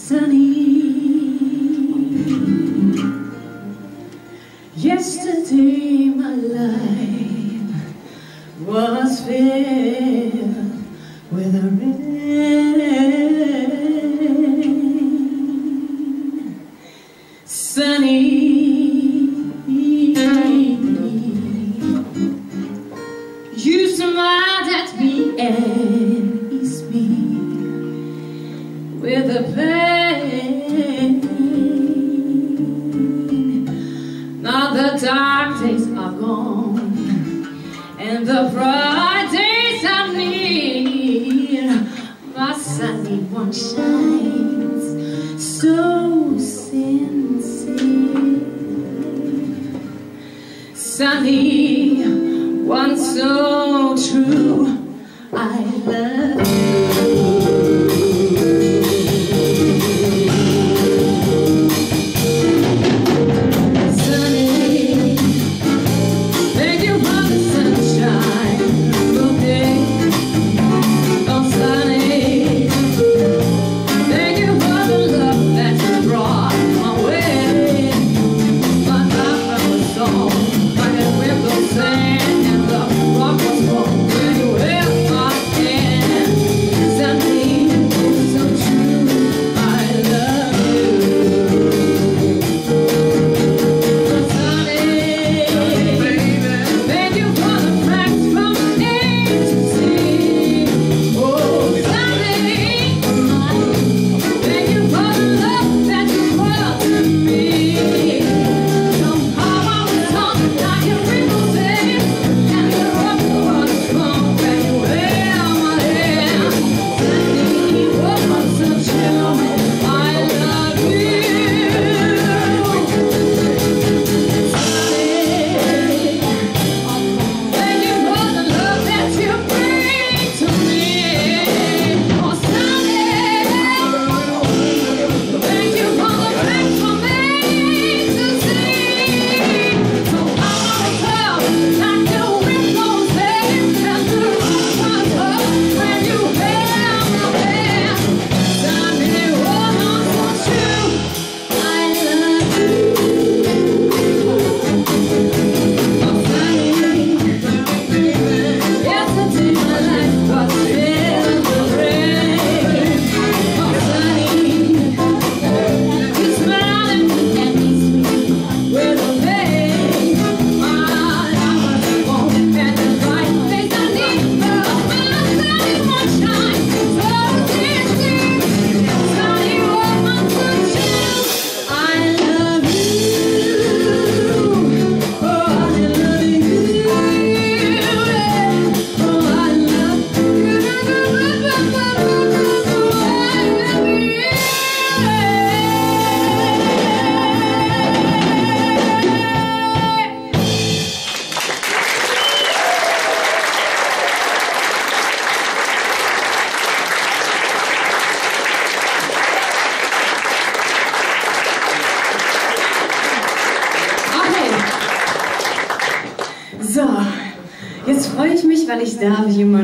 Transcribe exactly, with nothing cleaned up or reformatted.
sunny. Yesterday my life was filled with a rain. Sunny. You smiled at me and eased me with the pain. Now the dark days are gone and the bright days are near. My sunny one shines so sincere. Sunny one so true, I love you. Sunny, thank you for the sunshine. Okay, oh sunny, thank you for the love that you brought my way. My life was gone, like a river sand. So, jetzt freue ich mich, weil ich darf jemanden